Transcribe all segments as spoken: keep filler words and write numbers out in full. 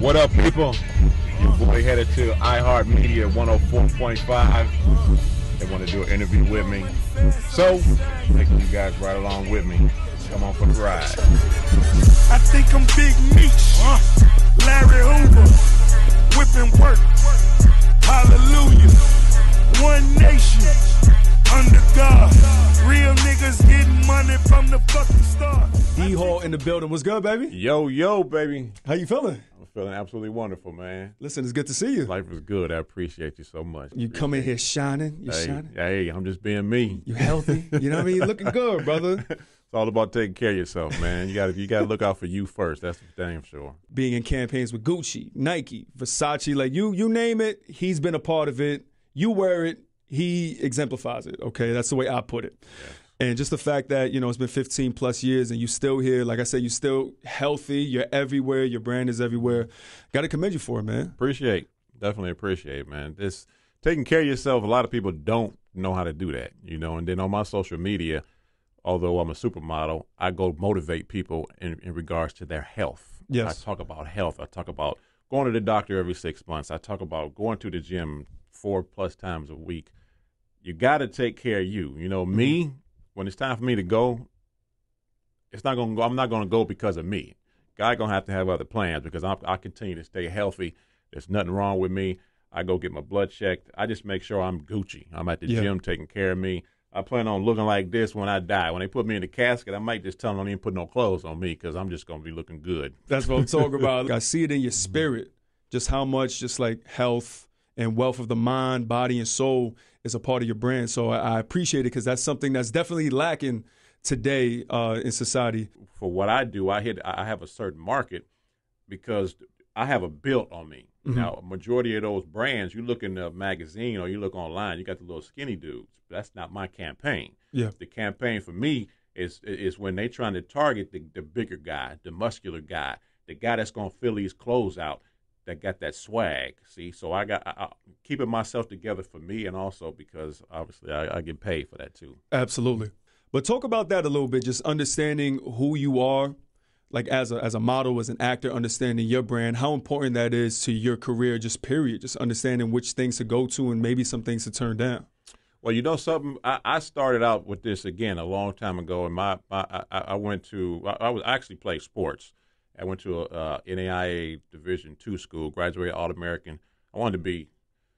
What up, people? Your boy headed to iHeart Media one oh four point five. They want to do an interview with me. So, taking you guys right along with me. Come on for the ride. I think I'm Big Meech, huh? Larry Hoover, whipping work. Hallelujah. One nation, under God. Real niggas getting money from the fucking start. D-Hall in the building. What's good, baby? Yo, yo, baby. How you feeling? I'm feeling absolutely wonderful, man. Listen, it's good to see you. Life is good. I appreciate you so much. You come in here shining. You hey, shining. Hey, I'm just being me. You healthy. You know what I mean? Looking good, brother. It's all about taking care of yourself, man. You got you got to look out for you first. That's for damn sure. Being in campaigns with Gucci, Nike, Versace, like you, you name it, he's been a part of it. You wear it, he exemplifies it. Okay, that's the way I put it. Yeah. And just the fact that, you know, it's been fifteen plus years and you still here, like I said, you're still healthy, you're everywhere, your brand is everywhere. Got to commend you for it, man. Appreciate, definitely appreciate, man. This taking care of yourself, a lot of people don't know how to do that, you know. And then on my social media, although I'm a supermodel, I go motivate people in, in regards to their health. Yes. I talk about health. I talk about going to the doctor every six months. I talk about going to the gym four plus times a week. You got to take care of you. You know, me, when it's time for me to go, it's not going to go. I'm not going to go because of me. God going to have to have other plans because I'm, I continue to stay healthy. There's nothing wrong with me. I go get my blood checked. I just make sure I'm Gucci. I'm at the yeah. gym taking care of me. I plan on looking like this when I die. When they put me in the casket, I might just tell them don't even put no clothes on me because I'm just going to be looking good. That's what I'm talking about. I see it in your spirit, just how much just like health and wealth of the mind, body, and soul is a part of your brand. So I, I appreciate it because that's something that's definitely lacking today uh, in society. For what I do, I hit. I have a certain market because I have a built on me. Mm-hmm. Now, a majority of those brands, you look in the magazine or you look online, you got the little skinny dudes. That's not my campaign. Yeah. The campaign for me is is when they trying to target the, the bigger guy, the muscular guy, the guy that's going to fill these clothes out, that got that swag. See, so I got I, I, keeping myself together for me and also because obviously I, I get paid for that too. Absolutely. But talk about that a little bit, just understanding who you are, like as a as a model, as an actor, understanding your brand, how important that is to your career, just period, just understanding which things to go to and maybe some things to turn down. Well, you know something, I, I started out with this again a long time ago, and my, my I, I went to I, I was I actually played sports. I went to a uh, N A I A Division two school, graduated All-American. I wanted to be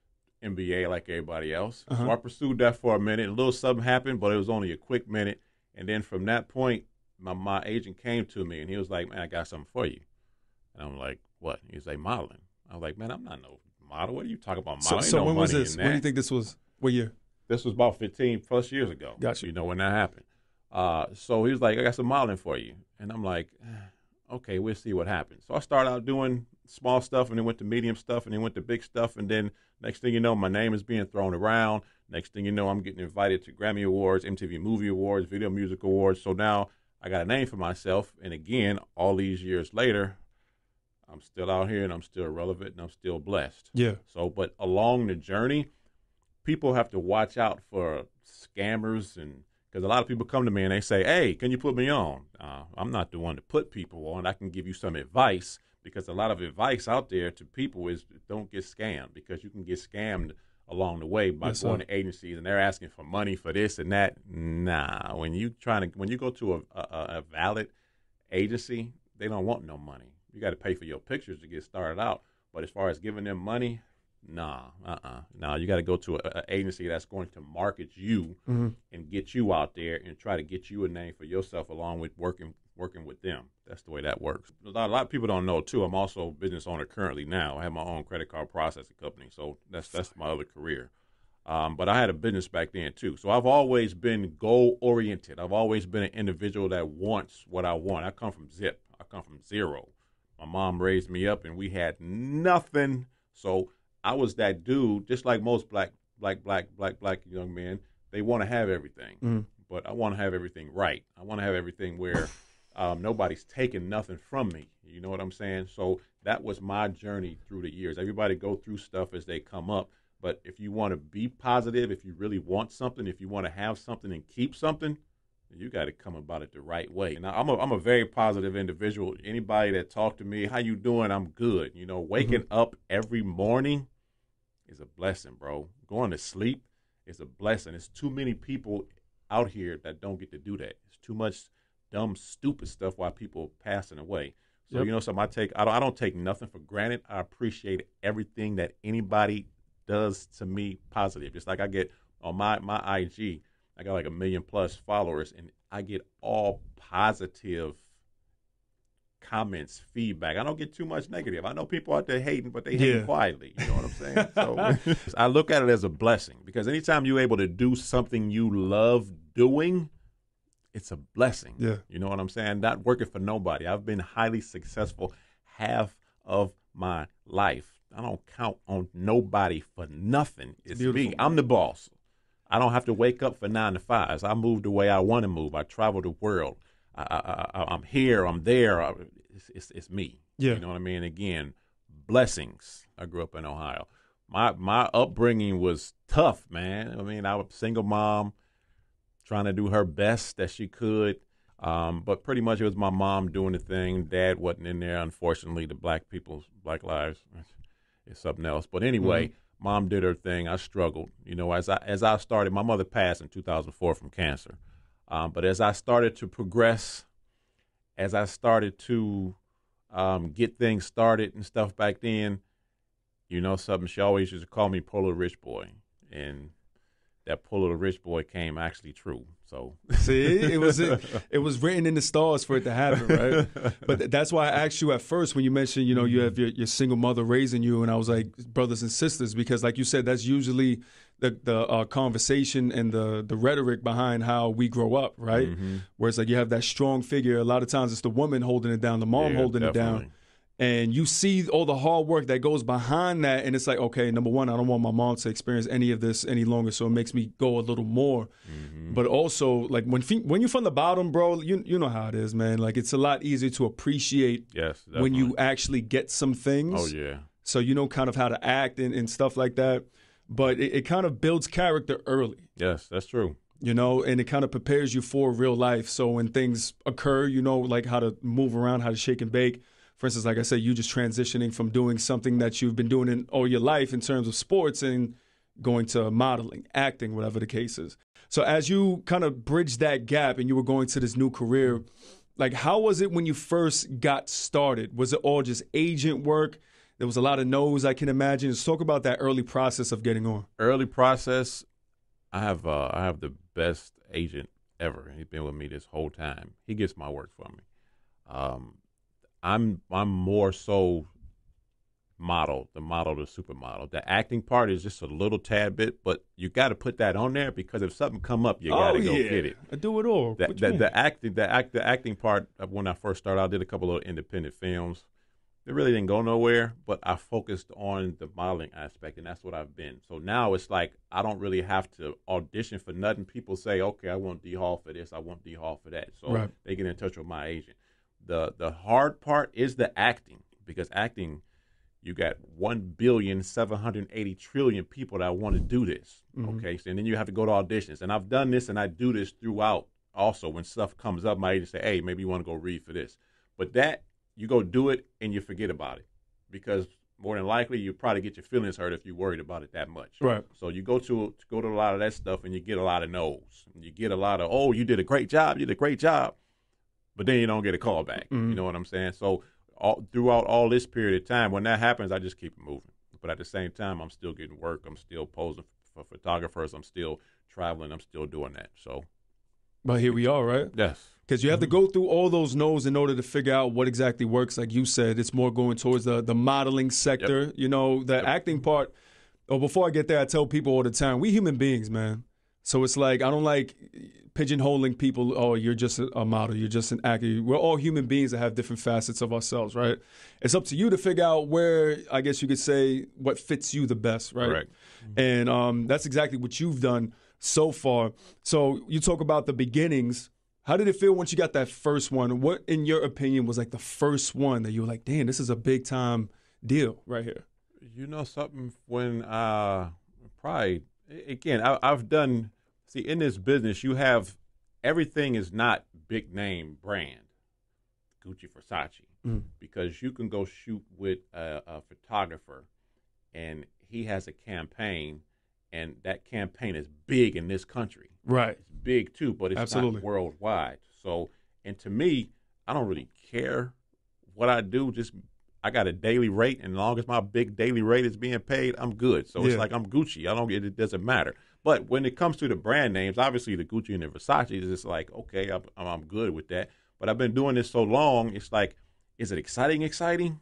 N B A like everybody else. Uh-huh. So I pursued that for a minute. A little something happened, but it was only a quick minute. And then from that point, my, my agent came to me, and he was like, man, I got something for you. And I'm like, what? He was like, modeling. I was like, man, I'm not no model. What are you talking about modeling? So, so no when was money this? in that. When do you think this was? What year? This was about fifteen plus years ago. Gotcha. You know, when that happened. Uh, so he was like, I got some modeling for you. And I'm like, okay, we'll see what happens. So I started out doing small stuff and then went to medium stuff and then went to big stuff. And then next thing you know, my name is being thrown around. Next thing you know, I'm getting invited to Grammy Awards, M T V Movie Awards, Video Music Awards. So now I got a name for myself. And again, all these years later, I'm still out here and I'm still relevant and I'm still blessed. Yeah. So, but along the journey, people have to watch out for scammers and because a lot of people come to me and they say, hey, can you put me on? Uh, I'm not the one to put people on. I can give you some advice because a lot of advice out there to people is don't get scammed because you can get scammed along the way by yes, going sir. to agencies and they're asking for money for this and that. Nah, when you trying to when you go to a, a, a valid agency, they don't want no money. You got to pay for your pictures to get started out. But as far as giving them money, nah, uh-uh. Nah, you got to go to an agency that's going to market you mm-hmm. and get you out there and try to get you a name for yourself along with working working with them. That's the way that works. A lot, a lot of people don't know, too. I'm also a business owner currently now. I have my own credit card processing company, so that's that's my other career. Um, but I had a business back then, too. So I've always been goal-oriented. I've always been an individual that wants what I want. I come from zip. I come from zero. My mom raised me up, and we had nothing. So I was that dude, just like most black, black, black, black, black young men. They want to have everything, mm. but I want to have everything right. I want to have everything where um, nobody's taking nothing from me. You know what I'm saying? So that was my journey through the years. Everybody go through stuff as they come up. But if you want to be positive, if you really want something, if you want to have something and keep something, You got to come about it the right way. And I'm a, I'm a very positive individual. Anybody that talk to me, how you doing? I'm good. You know, waking mm-hmm. up every morning is a blessing, bro. Going to sleep is a blessing. There's too many people out here that don't get to do that. It's too much dumb, stupid stuff while people passing away. So, yep. you know, something I take, I don't, I don't take nothing for granted. I appreciate everything that anybody does to me positive. Just like I get on my, my I G, I got like a million plus followers, and I get all positive comments, feedback. I don't get too much negative. I know people out there hating, but they hate yeah. quietly. You know what I'm saying? So I look at it as a blessing, because anytime you're able to do something you love doing, it's a blessing. Yeah. You know what I'm saying? Not working for nobody. I've been highly successful half of my life. I don't count on nobody for nothing. It's me. I'm the boss. I don't have to wake up for nine to fives. I move the way I want to move. I travel the world. I, I, I, I'm here. I'm there. I, it's, it's, it's me. Yeah. You know what I mean? Again, blessings. I grew up in Ohio. My my upbringing was tough, man. I mean, I was a single mom trying to do her best that she could. Um, but pretty much it was my mom doing the thing. Dad wasn't in there. Unfortunately, the black people's, black lives is something else. But anyway, mm-hmm. Mom did her thing. I struggled. You know, as I as I started, my mother passed in two thousand four from cancer. Um, but as I started to progress, as I started to um, get things started and stuff back then, you know something, she always used to call me Polar Rich Boy. And that Polar Rich Boy came actually true. So see, it was it, it was written in the stars for it to happen, right? But that's why I asked you at first when you mentioned, you know, you have your, your single mother raising you, and I was like, brothers and sisters, because like you said, that's usually the the uh, conversation and the the rhetoric behind how we grow up, right? Mm-hmm. Where it's like you have that strong figure. A lot of times it's the woman holding it down, the mom yeah, holding definitely. it down. And you see all the hard work that goes behind that, and it's like, okay, number one, I don't want my mom to experience any of this any longer, so it makes me go a little more. Mm-hmm. But also, like when when you're from the bottom, bro, you you know how it is, man. Like it's a lot easier to appreciate yes, when you actually get some things. Oh yeah. So you know kind of how to act and, and stuff like that. But it, it kind of builds character early. Yes, that's true. You know, and it kind of prepares you for real life. So when things occur, you know, like how to move around, how to shake and bake. For instance, like I said, you just transitioning from doing something that you've been doing in all your life in terms of sports and going to modeling, acting, whatever the case is. So as you kind of bridged that gap and you were going to this new career, like how was it when you first got started? Was it all just agent work? There was a lot of no's, I can imagine. Just talk about that early process of getting on. Early process, I have uh, I have the best agent ever. He's been with me this whole time. He gets my work for me. Um, I'm I'm more so model, the model, the supermodel. The acting part is just a little tad bit, but you got to put that on there because if something come up, you got to oh, go yeah. get it. I do it all. The, the, the acting, the act, the acting part. Of when I first started, I did a couple of independent films. They really didn't go nowhere, but I focused on the modeling aspect, and that's what I've been. So now it's like I don't really have to audition for nothing. People say, okay, I want D Hall for this, I want D Hall for that. So right. they get in touch with my agent. The the hard part is the acting, because acting, you got one billion seven hundred eighty trillion people that want to do this. Mm-hmm. Okay, so and then you have to go to auditions, and I've done this, and I do this throughout. Also, when stuff comes up, my agent say, "Hey, maybe you want to go read for this," but that you go do it and you forget about it, because more than likely you probably get your feelings hurt if you're worried about it that much. Right. So you go to go to a lot of that stuff, and you get a lot of no's. You get a lot of, "Oh, you did a great job. You did a great job." But then you don't get a call back. Mm-hmm. You know what I'm saying? So all, throughout all this period of time, when that happens, I just keep it moving. But at the same time, I'm still getting work. I'm still posing for photographers. I'm still traveling. I'm still doing that. So, but here we are, right? Yes. Because you have to go through all those no's in order to figure out what exactly works. Like you said, it's more going towards the, the modeling sector. Yep. You know, the yep. acting part. Oh, before I get there, I tell people all the time, we human beings, man. So it's like, I don't like pigeonholing people, oh, you're just a model, you're just an actor. We're all human beings that have different facets of ourselves, right? It's up to you to figure out where, I guess you could say, what fits you the best, right? Correct. And um, that's exactly what you've done so far. So you talk about the beginnings. How did it feel once you got that first one? What, in your opinion, was like the first one that you were like, damn, this is a big-time deal right here? You know something, when uh, probably, again, I, I've done... See, in this business, you have everything is not big name brand, Gucci, Versace, Mm. because you can go shoot with a, a photographer, and he has a campaign, and that campaign is big in this country. Right. It's big too, but it's Absolutely. not worldwide. So, and to me, I don't really care what I do. Just I got a daily rate, and as long as my big daily rate is being paid, I'm good. So Yeah. it's like I'm Gucci. I don't get it. Doesn't matter. But when it comes to the brand names, obviously the Gucci and the Versace is just like, okay, I'm, I'm good with that. But I've been doing this so long, it's like, is it exciting? Exciting?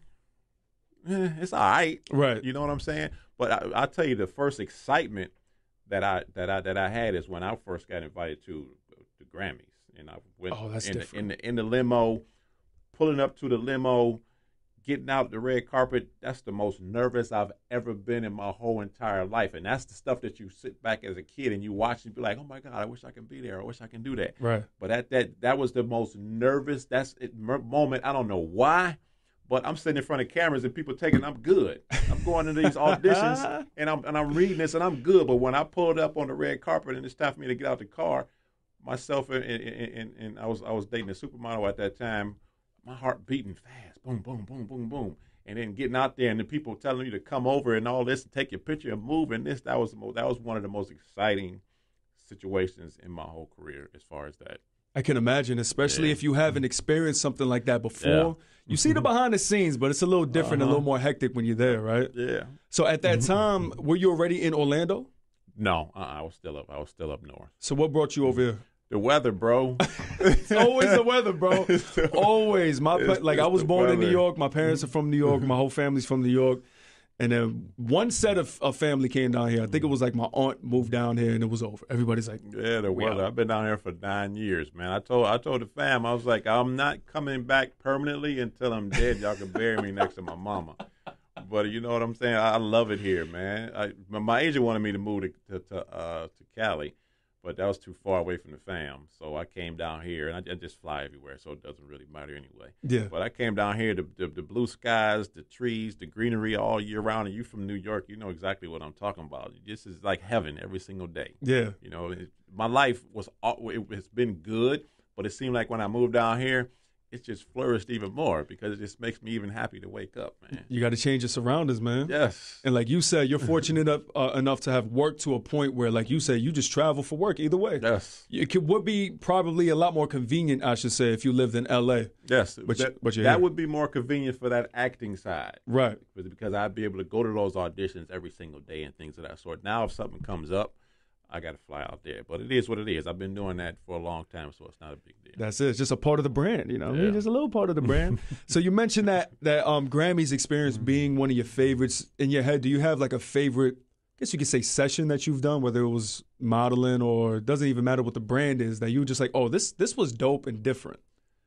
Eh, it's all right. Right. You know what I'm saying? But I, I'll tell you, the first excitement that I that I that I had is when I first got invited to the Grammys, and I went Oh, that's in, the, different. in the in the limo, pulling up to the limo, getting out the red carpet. That's the most nervous I've ever been in my whole entire life, and that's the stuff that you sit back as a kid and you watch and be like, oh my God, I wish I could be there. I wish I can do that. Right. But that that that was the most nervous that's it, moment. I don't know why. But I'm sitting in front of cameras and people taking, I'm good. I'm going to these auditions and I'm and I'm reading this and I'm good. But when I pulled up on the red carpet and it's time for me to get out the car, myself and, and, and, and I was I was dating a supermodel at that time, my heart beating fast, boom, boom, boom, boom, boom, and then getting out there and the people telling you to come over and all this and take your picture and move and this that was the most, that was one of the most exciting situations in my whole career as far as that. I can imagine, especially Yeah. if you haven't experienced something like that before. Yeah. You see the behind the scenes, but it's a little different, Uh-huh. a little more hectic when you're there, right? Yeah. So at that time, were you already in Orlando? No, uh, I was still up. I was still up north. So what brought you over here? The weather, bro. It's always the weather, bro. Always. My It's- like I it's was the born in New weather. York. My parents are from New York. My whole family's from New York. And then one set of, of family came down here. I think it was like my aunt moved down here, and it was over. Everybody's like, Yeah, the We weather. out. I've been down here for nine years, man. I told I told the fam, I was like, I'm not coming back permanently until I'm dead. Y'all can bury me next to my mama. But you know what I'm saying? I, I love it here, man. I, my, my agent wanted me to move to to to, uh, to Cali, but that was too far away from the fam. So I came down here, and I, I just fly everywhere, so it doesn't really matter anyway. yeah. But I came down here, the, the the blue skies, the trees, the greenery all year round. And you from New York, you know exactly what I'm talking about. This is like heaven every single day. Yeah. You know, it, my life was al- it, it's been good, but it seemed like when I moved down here, it's just flourished even more because it just makes me even happy to wake up, man. You got to change your surroundings, man. Yes. And like you said, you're fortunate enough, uh, enough to have worked to a point where, like you said, you just travel for work either way. Yes. It could, would be probably a lot more convenient, I should say, if you lived in L A. Yes. But you- that but you're that here. would be more convenient for that acting side. Right. Because- Because I'd be able to go to those auditions every single day and things of that sort. Now, if something comes up, I got to fly out there. But it is what it is. I've been doing that for a long time, so it's not a big deal. That's it. It's just a part of the brand, you know. what I mean? Yeah. Just a little part of the brand. So you mentioned that that um, Grammys experience Mm-hmm. being one of your favorites in your head. Do you have like a favorite? I guess you could say session that you've done, whether it was modeling or it doesn't even matter what the brand is. That you were just like, oh, this this was dope and different.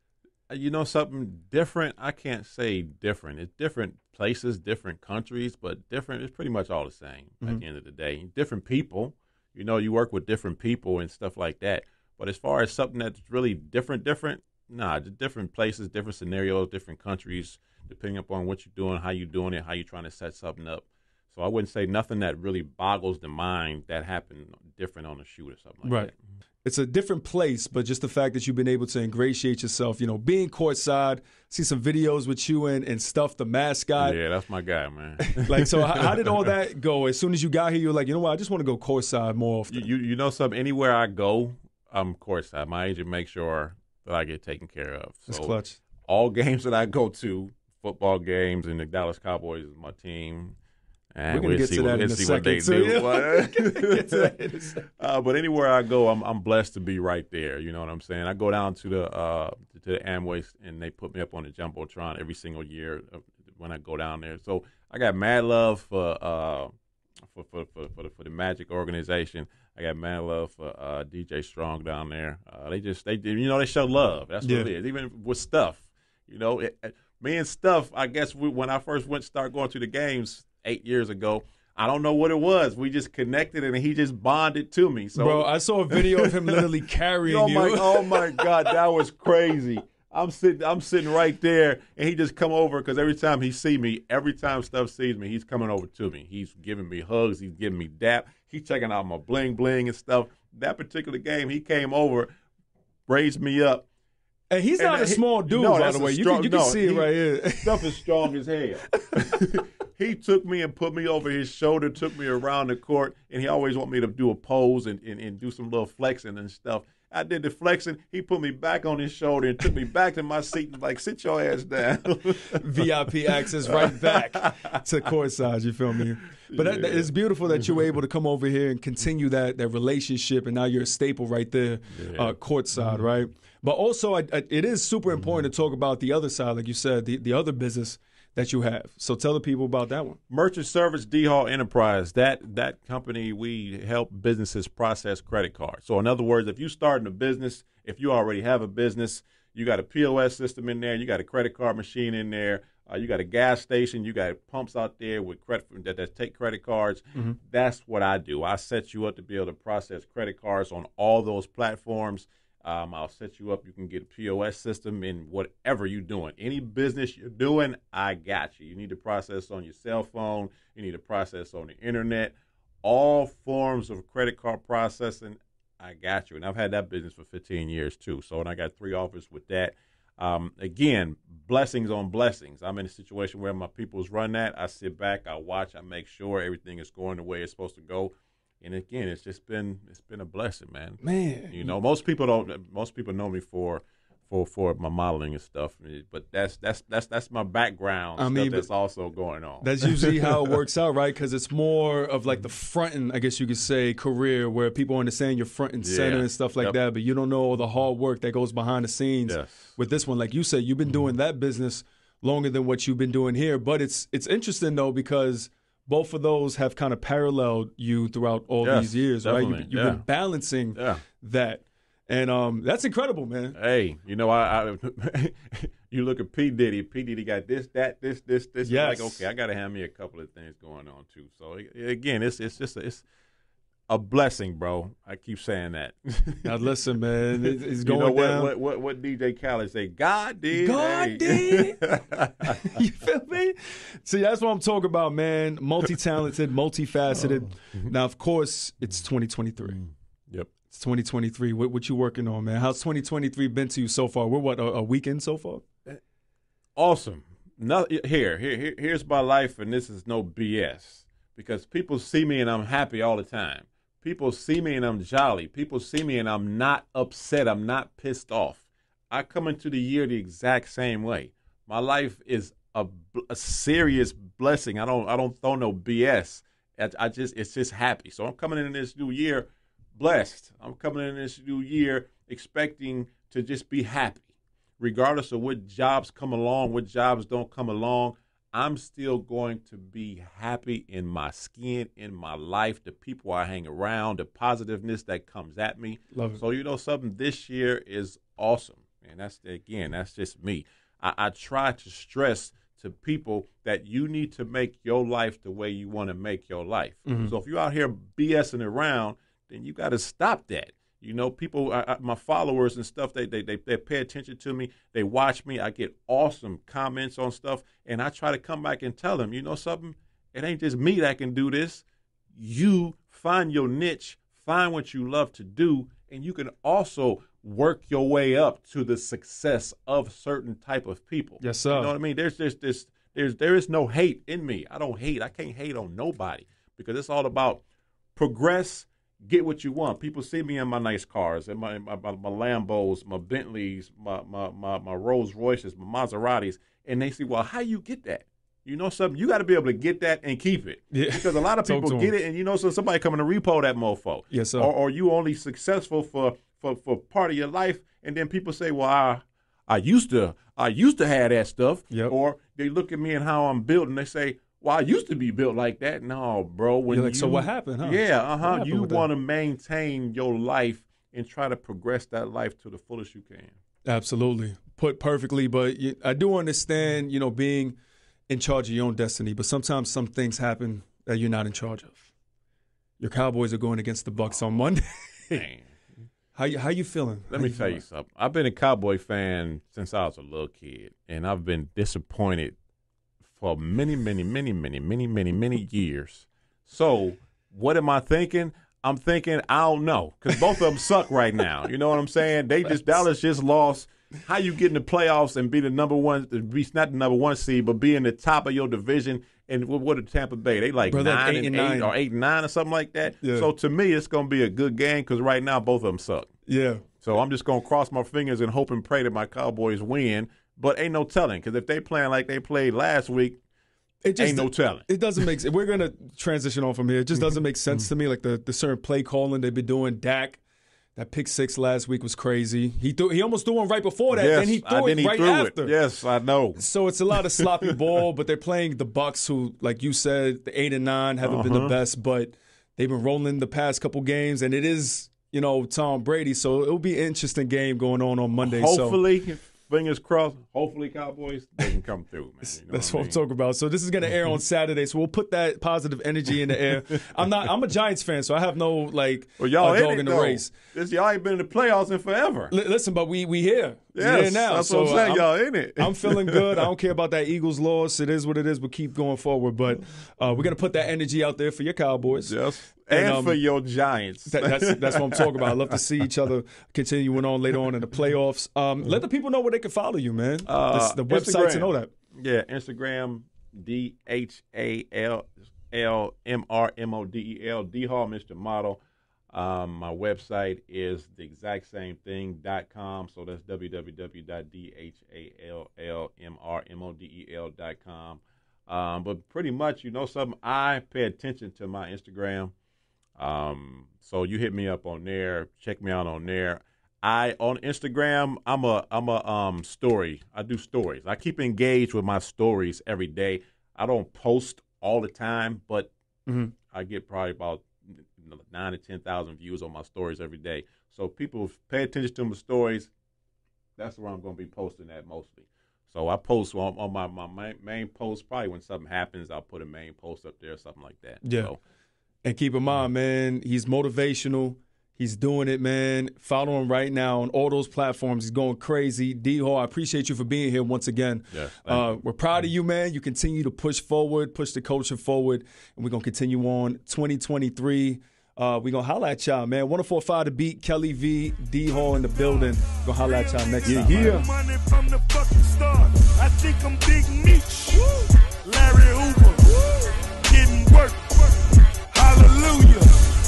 You know something different? I can't say different. It's different places, different countries, but different. It's pretty much all the same Mhm. at the end of the day. Different people. You know, you work with different people and stuff like that. But as far as something that's really different, different, nah, just different places, different scenarios, different countries, depending upon what you're doing, how you're doing it, how you're trying to set something up. So I wouldn't say nothing that really boggles the mind that happened different on a shoot or something like Right. that. It's a different place, but just the fact that you've been able to ingratiate yourself, you know, being courtside, see some videos with you and, and Stuff, the mascot. Yeah, that's my guy, man. Like, so how, how did all that go? As soon as you got here, you were like, you know what, I just want to go courtside more often. You, you you know something? Anywhere I go, I'm courtside. My agent makes sure that I get taken care of. So That's clutch. all games that I go to, football games, and the Dallas Cowboys is my team. And We're gonna we'll get see to what, that in we'll a see what they second, do. too. But- Get to that in a second. uh, but anywhere I go, I'm I'm blessed to be right there. You know what I'm saying? I go down to the uh, to the Amway, and they put me up on the jumbotron every single year when I go down there. So I got mad love for uh, for, for for for the, for the Magic organization. I got mad love for uh, D J Strong down there. Uh, they just they you know they show love. That's what Yeah. it is. Even with Stuff, you know, it, it- me and Stuff. I guess we, when I first went start going to the games eight years ago. I don't know what it was. We just connected, and he just bonded to me. So, Bro, I saw a video of him literally carrying oh you. my, oh my God, that was crazy. I'm sitting, I'm sitting right there, and he just come over because every time he see me, every time Stuff sees me, he's coming over to me. He's giving me hugs. He's giving me dap. He's checking out my bling bling and stuff. That particular game, he came over. raised me up. And he's And not a he- small dude, no, by that's the a way. You strong- can, you can no, see it he- right here. Stuff is strong as hell. He took me and put me over his shoulder, took me around the court, and he always wanted me to do a pose and, and, and do some little flexing and stuff. I did the flexing. He put me back on his shoulder and took me back to my seat and was like, sit your ass down. V I P access right back to courtside. You feel me? But that, that- it's beautiful that you were able to come over here and continue that that relationship, and now you're a staple right there, Yeah. uh, courtside, right? But also, I, I, it is super important to talk about the other side, like you said, the, the other business that you have. So tell the people about that one. Merchant Service D Hall Enterprise. That that company, we help businesses process credit cards. So in other words, if you starting a business, if you already have a business, you got a P O S system in there, you got a credit card machine in there, uh, you got a gas station, you got pumps out there with credit that, that take credit cards. Mm-hmm. That's what I do. I set you up to be able to process credit cards on all those platforms. Um, I'll set you up. You can get a P O S system in whatever you're doing. Any business you're doing, I got you. You need to process on your cell phone. You need to process on the internet. All forms of credit card processing, I got you. And I've had that business for fifteen years too. So, and I got three offers with that. Um, again, blessings on blessings. I'm in a situation where my people's run that. I sit back, I watch, I make sure everything is going the way it's supposed to go. And again, it's just been it's been a blessing, man. Man. You know, most people don't. Most people know me for, for, for my modeling and stuff. But that's that's that's that's my background. I stuff mean, that's also going on. That's usually how it works out, right? Because it's more of like the front end, I guess you could say, career where people understand you're front and center Yeah. and stuff like Yep. that, but you don't know all the hard work that goes behind the scenes. Yes. With this one, like you said, you've been doing that business longer than what you've been doing here. But it's it's interesting though, because both of those have kind of paralleled you throughout all Yes, these years, right? definitely, You've, you've yeah. been balancing Yeah. that, and um, that's incredible, man. Hey, you know, I, I you look at P Diddy. P Diddy got this, that, this, this, this. Yes. Like, okay, I got to have me a couple of things going on too. So again, it's it's just a, it's a blessing, bro. I keep saying that. Now listen, man, it- it's You going know what, down. what what what D J Khaled say? God did. God hey. did. You feel me? See, that's what I'm talking about, man. Multi-talented, multifaceted. Now, of course, it's twenty twenty-three. Yep. It's twenty twenty-three. What, what you working on, man? How's twenty twenty-three been to you so far? We're what, a, a weekend so far? Awesome. No, here, here, here, here's my life, and this is no B S. Because people see me and I'm happy all the time. People see me and I'm jolly. People see me and I'm not upset. I'm not pissed off. I come into the year the exact same way. My life is a, a serious blessing. I don't I don't throw no B S. I, I just it's just happy. So I'm coming in this new year blessed. I'm coming in this new year expecting to just be happy. Regardless of what jobs come along, what jobs don't come along, I'm still going to be happy in my skin, in my life, the people I hang around, the positiveness that comes at me. Love it. So, you know, something this year is awesome. And that's, again, that's just me. I, I try to stress to people that you need to make your life the way you want to make your life. Mhm. So if you're out here BSing around, then you got to stop that. You know, people, I, I, my followers and stuff, they, they they they pay attention to me. They watch me. I get awesome comments on stuff, and I try to come back and tell them, you know something? It ain't just me that can do this. You find your niche, find what you love to do, and you can also work your way up to the success of certain type of people. Yes, sir. You know what I mean? There's there's this there's there is no hate in me. I don't hate. I can't hate on nobody because it's all about progress. Get what you want. People see me in my nice cars, in my my, my, my Lambos, my Bentleys, my, my my my Rolls Royces, my Maseratis, and they say, "Well, how you get that?" You know something? You got to be able to get that and keep it. Yeah. Because a lot of Talk people to get 'em. it, and you know, so somebody coming to repo that mofo. Yes, sir. Or, or you only successful for, for for part of your life, and then people say, "Well, I I used to I used to have that stuff." Yep. Or they look at me and how I'm built, and they say, "Well, I used to be built like that." No, bro. When You're like, you, so what happened, huh? Yeah, uh What huh. happened You with that? want to maintain your life and try to progress that life to the fullest you can. Absolutely. Put perfectly, but you, I do understand, you know, being in charge of your own destiny, but sometimes some things happen that you're not in charge of. Your Cowboys are going against the Bucks on Monday. Man. How you how you feeling? Let How me tell you feeling? something. I've been a Cowboy fan since I was a little kid, and I've been disappointed for many, many, many, many, many, many, many years. So what am I thinking? I'm thinking, I don't know, because both of them suck right now. You know what I'm saying? They just Dallas just lost. How you get in the playoffs and be the number one, be not the number one seed, but be in the top of your division? And what, what are Tampa Bay? They like Brother, nine like eight and, and eight nine. or eight and nine or something like that. Yeah. So to me, it's going to be a good game because right now both of them suck. Yeah. So I'm just going to cross my fingers and hope and pray that my Cowboys win. But ain't no telling, because if they playing like they played last week, It just, ain't no telling. It doesn't make sense. We're going to transition on from here. It just doesn't make sense to me. Like the, the certain play calling they've been doing. Dak, that pick six last week was crazy. He threw, he almost threw one right before that. Yes, then he threw I, then it he right threw after. It. Yes, I know. So it's a lot of sloppy ball, but they're playing the Bucks, who, like you said, the eight and nine haven't uh-huh. been the best, but they've been rolling the past couple games, and it is, you know, Tom Brady. So it'll be an interesting game going on on Monday. Hopefully. So. Fingers crossed. Hopefully, Cowboys, they can come through, man. You know That's what, what I mean? I'm talking about. So this is going to air on Saturday. So we'll put that positive energy in the air. I'm not. I'm a Giants fan, so I have no like well, y'all uh, dog in, in the though. race. This, y'all ain't been in the playoffs in forever. L- listen, but we we here. Yes, we here now. that's so what I'm saying. I'm, y'all in it. I'm feeling good. I don't care about that Eagles loss. It is what it is. We'll keep going forward. But uh, we're gonna put that energy out there for your Cowboys. Yes. And, And, um, for your Giants. That, that's that's what I'm talking about. I love to see each other continuing on later on in the playoffs. Um, let the people know where they can follow you, man. Uh, the the website to Instagram. know that. Yeah, Instagram, D H A L L M R M O D E L, dhall, Mister Model. Um, my website is the exact same thing, dot com. So that's w w w dot d h a l l m r m o d e l dot com. Um, but pretty much, you know something, I pay attention to my Instagram. Um, so you hit me up on there, check me out on there. I on Instagram, I'm a I'm a um story. I do stories. I keep engaged with my stories every day. I don't post all the time, but Mm-hmm. I get probably about nine to ten thousand views on my stories every day. So people pay attention to my stories. That's where I'm going to be posting that mostly. So I post on, on my my main, main post. Probably when something happens, I'll put a main post up there or something like that. Yeah. So, And keep in mind, man, he's motivational. He's doing it, man. Follow him right now on all those platforms. He's going crazy. D-Hall, I appreciate you for being here once again. Yeah, uh, we're proud of you, man. You continue to push forward, push the culture forward, and we're going to continue on twenty twenty-three. Uh, we're going to holla at y'all, man. one oh four point five The Beat, Kelly V, D-Hall in the building. We're going to holla at y'all next yeah, time. Yeah, man. Money from the fucking start. I think I'm Big Meech. Larry Hoover. Getting work. Hallelujah.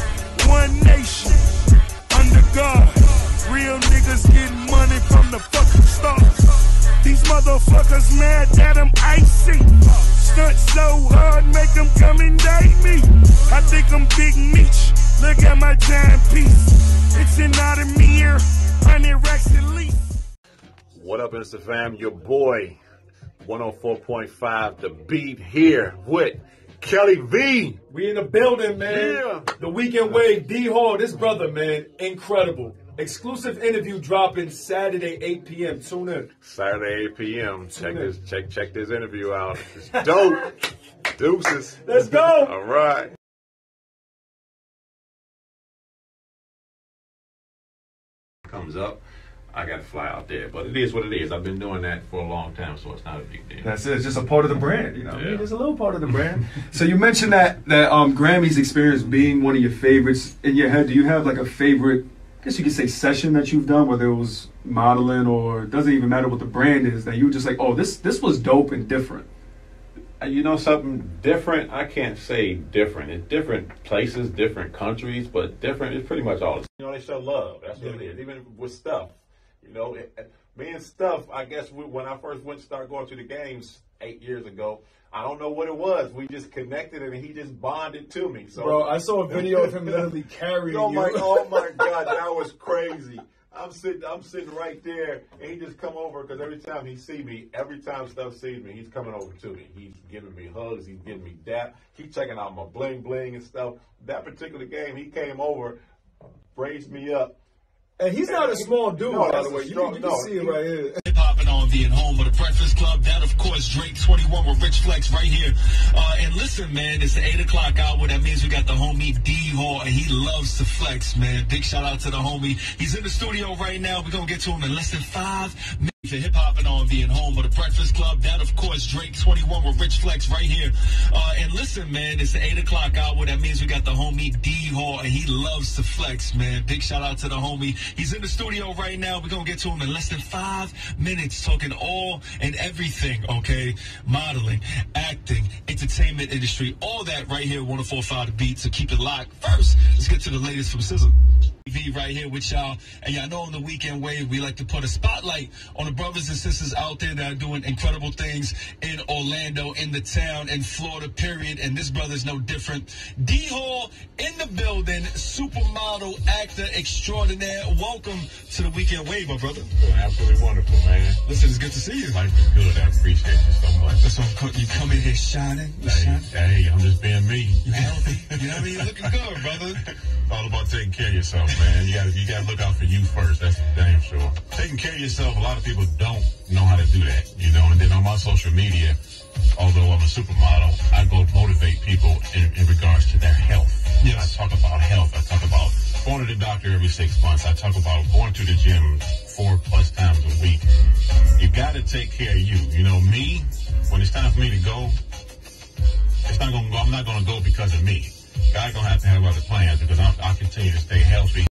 One nation. Under God. Real niggas getting money from the fucking start. These motherfuckers mad that I'm icy. Stunt so hard, make them come indict me. I think I'm Big Meech. Look at my giant piece. It's an Audemir, hundred racks at least. What up, Insta fam? Your boy, one oh four point five The Beat here with Kelly V. We in the building, man. Yeah. The Weekend Wave, D-Hall, this brother, man, incredible. Exclusive interview dropping Saturday, eight p.m. Tune in. Saturday, eight p.m. Check in. this, check, check this interview out. It's dope. Deuces. Let's go. All right. Comes up, I got to fly out there. But it is what it is. I've been doing that for a long time, so it's not a big deal. That's it. It's just a part of the brand, you know. what I Yeah. mean, it's a little part of the brand. So you mentioned that that um, Grammys experience being one of your favorites in your head. Do you have like a favorite? I guess you could say session that you've done, whether it was modeling or it doesn't even matter what the brand is. That you were just like, oh, this this was dope and different. You know something different? I can't say different. It's different places, different countries, but different. It's pretty much all the same. You know, they show love. That's what it is. Even with stuff. You know, it, me and Stuff, I guess we, when I first went to start going to the games eight years ago, I don't know what it was. We just connected and he just bonded to me. So, Bro, I saw a video of him literally carrying oh my, you. oh my God, that was crazy. I'm sitting, I'm sitting right there, and he just come over because every time he see me, every time Stuff sees me, he's coming over to me. He's giving me hugs, he's giving me dap, he's checking out my bling bling and stuff. That particular game, he came over, raised me up. And he's not a small dude, No, by that's the way. a You, strong- can- you can no, see it he- right here. Hip hopping on being home with the Breakfast Club. That, of course, Drake twenty-one with Rich Flex right here. Uh, and listen, man, it's the eight o'clock hour. That means we got the homie D-Hall, and he loves to flex, man. Big shout out to the homie. He's in the studio right now. We're going to get to him in less than five minutes. For hip hop and R and B and home of the Breakfast Club. That, of course, Drake twenty-one with Rich Flex right here. Uh, and listen, man, it's the eight o'clock hour. That means we got the homie D-Hall, and he loves to flex, man. Big shout out to the homie. He's in the studio right now. We're going to get to him in less than five minutes, talking all and everything, okay? Modeling, acting, entertainment industry, all that right here, one oh four point five The Beat. So keep it locked. First, let's get to the latest from S Z A. T V right here with y'all. And y'all know on the Weekend Wave, we like to put a spotlight on the brothers and sisters out there that are doing incredible things in Orlando, in the town, in Florida, period. And this brother's no different. D-Hall in the building, supermodel, actor extraordinaire. Welcome to the Weekend Wave, my brother. Well, absolutely wonderful, man. Listen, it's good to see you. Life is good. I appreciate you so much. That's what you come in here shining. You Hey, shining. hey, I'm just being me. You healthy. You know what I mean? You're looking good, brother. It's all about taking care of yourself, man. You gotta, you gotta look out for you first. That's damn sure. Taking care of yourself, a lot of people don't know how to do that, you know. And then on my social media, although I'm a supermodel, I go motivate people in, in regards to their health. Yes. I talk about health. I talk about going to the doctor every six months. I talk about going to the gym four plus times a week. You gotta take care of you. You know, me, when it's time for me to go, it's not gonna go. I'm not gonna go because of me. God gonna have to have other plans because I'll, I'll continue to stay healthy.